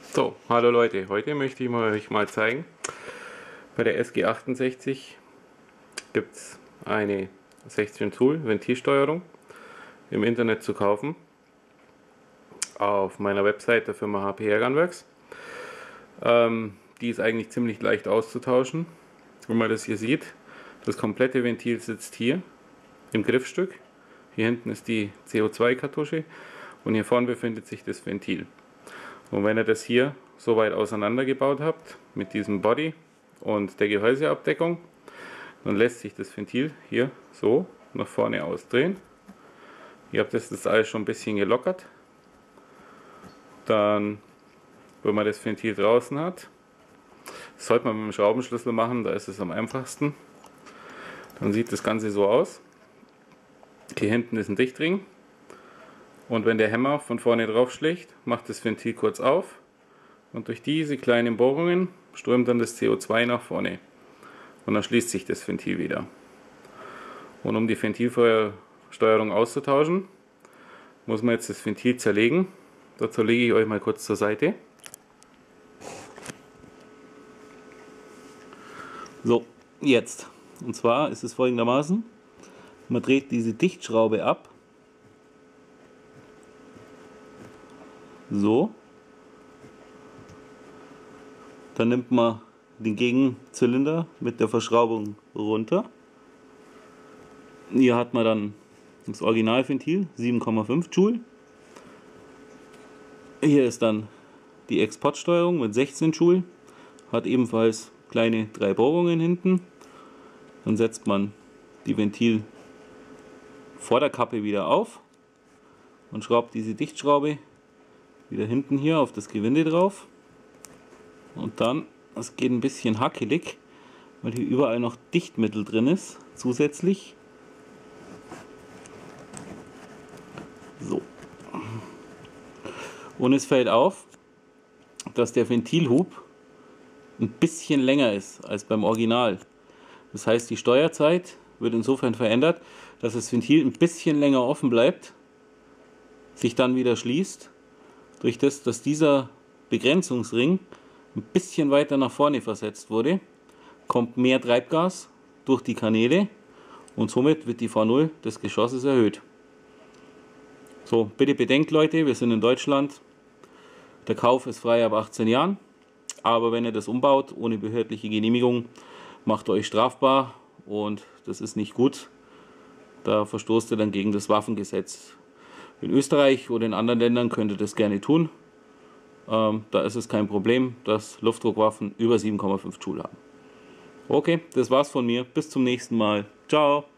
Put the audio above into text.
So, hallo Leute, heute möchte ich euch mal zeigen, bei der SG68 gibt es eine 16 Zoll Ventilsteuerung im Internet zu kaufen, auf meiner Website der Firma HP Airgunworks. Die ist eigentlich ziemlich leicht auszutauschen. Wenn man das hier sieht, das komplette Ventil sitzt hier im Griffstück. Hier hinten ist die CO2-Kartusche und hier vorne befindet sich das Ventil. Und wenn ihr das hier so weit auseinander gebaut habt, mit diesem Body und der Gehäuseabdeckung, dann lässt sich das Ventil hier so nach vorne ausdrehen. Ihr habt das alles schon ein bisschen gelockert. Dann, wenn man das Ventil draußen hat, das sollte man mit dem Schraubenschlüssel machen, da ist es am einfachsten. Dann sieht das Ganze so aus. Hier hinten ist ein Dichtring. Und wenn der Hämmer von vorne drauf schlägt, macht das Ventil kurz auf und durch diese kleinen Bohrungen strömt dann das CO2 nach vorne und dann schließt sich das Ventil wieder. Und um die Ventilsteuerung auszutauschen, muss man jetzt das Ventil zerlegen. Dazu lege ich euch mal kurz zur Seite. So, jetzt. Und zwar ist es folgendermaßen: Man dreht diese Dichtschraube ab. So. Dann nimmt man den Gegenzylinder mit der Verschraubung runter. Hier hat man dann das Originalventil, 7,5 Joule. Hier ist dann die Exportsteuerung mit 16 Joule. Hat ebenfalls kleine 3 Bohrungen hinten. Dann setzt man die Ventilvorderkappe wieder auf und schraubt diese Dichtschraube wieder hinten hier auf das Gewinde drauf. Und dann, das geht ein bisschen hackelig, weil hier überall noch Dichtmittel drin ist, zusätzlich. So. Und es fällt auf, dass der Ventilhub ein bisschen länger ist als beim Original. Das heißt, die Steuerzeit wird insofern verändert, dass das Ventil ein bisschen länger offen bleibt, sich dann wieder schließt, durch das, dass dieser Begrenzungsring ein bisschen weiter nach vorne versetzt wurde, kommt mehr Treibgas durch die Kanäle und somit wird die V0 des Geschosses erhöht. So, bitte bedenkt Leute, wir sind in Deutschland, der Kauf ist frei ab 18 Jahren, aber wenn ihr das umbaut ohne behördliche Genehmigung, macht ihr euch strafbar und das ist nicht gut, da verstoßt ihr dann gegen das Waffengesetz. In Österreich oder in anderen Ländern könnt ihr das gerne tun. Da ist es kein Problem, dass Luftdruckwaffen über 7,5 Joule haben. Okay, das war's von mir. Bis zum nächsten Mal. Ciao.